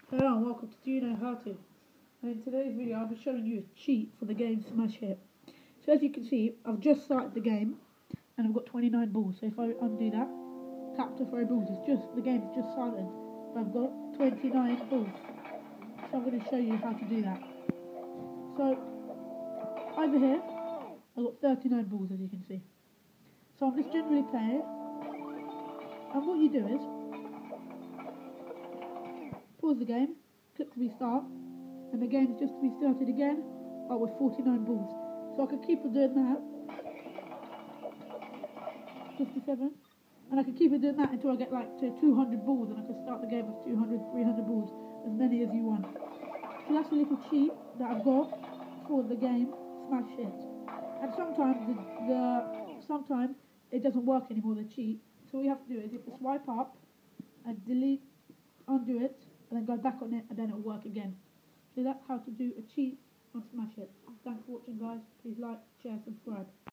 Hello and welcome to Do You Know How To? And in today's video I'll be showing you a cheat for the game Smash Hit. So as you can see, I've just started the game and I've got 29 balls. So if I undo that, tap to throw balls, the game's just silent. But I've got 29 balls. So I'm going to show you how to do that. So over here, I've got 39 balls as you can see. So I'm just generally playing it. And what you do is, pause the game, click restart, and the game's just restarted again, but with 49 balls. So I could keep on doing that, 57, and I could keep on doing that until I get like to 200 balls, and I could start the game with 200, 300 balls, as many as you want. So that's a little cheat that I've got for the game Smash Hit. And sometimes it doesn't work anymore, the cheat. So all you have to do is you have to swipe up and delete, undo it, and then go back on it, and then it'll work again. So that's how to do a cheat on Smash Hit. Thanks for watching, guys. Please like, share, subscribe.